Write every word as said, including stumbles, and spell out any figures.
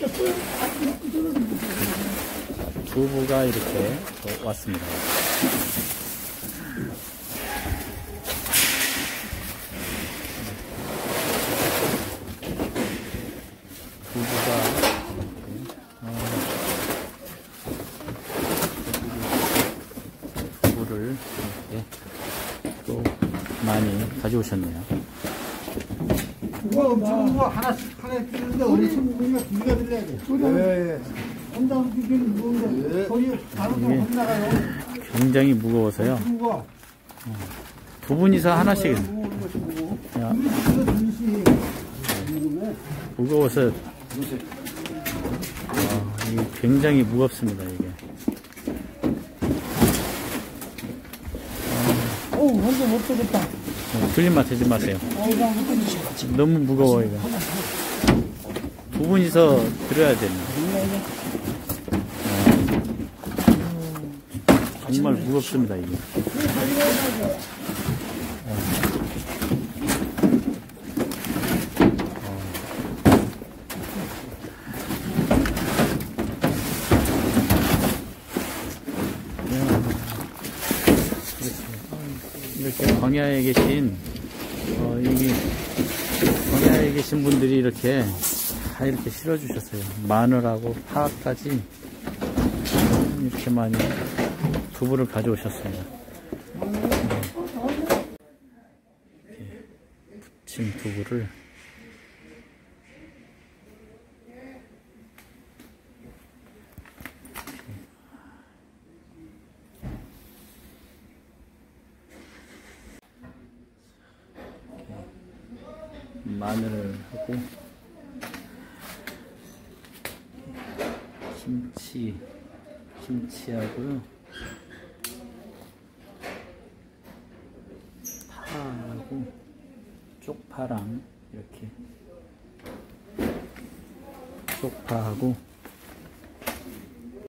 두부가 이렇게 또 왔습니다. 두부가 어, 두부를 이렇게 또 많이 가져오셨네요. 그거 엄청 거 하나씩 하나 끼는데 우리 친구가 두 개가 들려야 돼. 예. 혼자 끼기는 무거운데 소리 다른 거 혼나가요. 굉장히 무거워서요. 무거워. 두 분이서 하나씩. 야, 무거워서 어, 이게 굉장히 무겁습니다. 이게. 오, 혼자 못 되겠다. 어, 틀린 맛 하지 마세요. 너무 무거워 이거. 두 분이서 들어야 됩니다. 어, 정말 무겁습니다 이게. 이렇게 광야에 계신 어, 여기 광야에 계신 분들이 이렇게 다 이렇게 실어주셨어요. 마늘하고 파까지 이렇게 많이 두부를 가져오셨습니다. 이렇게 부친 두부를 마늘을 하고 김치, 김치하고요, 파하고 쪽파랑 이렇게 쪽파하고